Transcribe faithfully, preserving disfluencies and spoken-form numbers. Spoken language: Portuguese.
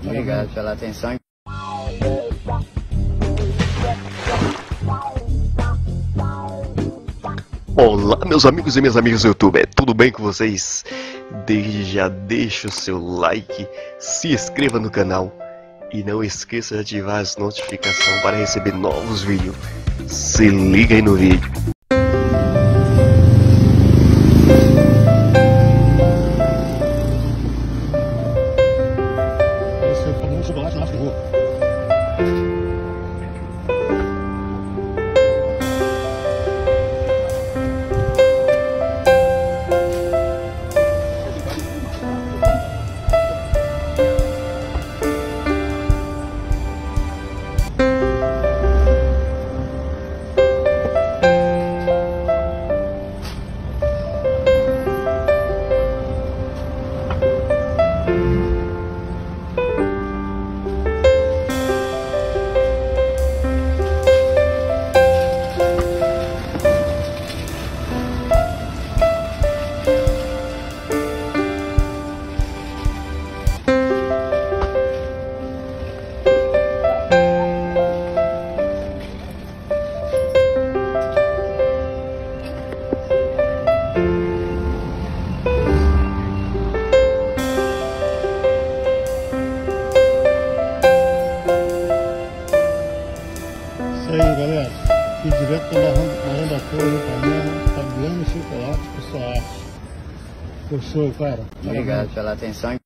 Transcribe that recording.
Obrigado pela atenção. Olá, meus amigos e minhas amigas do YouTube, tudo bem com vocês? Desde já deixa o seu like, se inscreva no canal e não esqueça de ativar as notificações para receber novos vídeos. Se liga aí no vídeo. Esse é o famoso chocolate na rua. Isso aí, galera. Aqui direto da Barão da Torre, Ipanema, Fabiano Chocolate, com sua arte. Ficou show, cara. Obrigado pela atenção.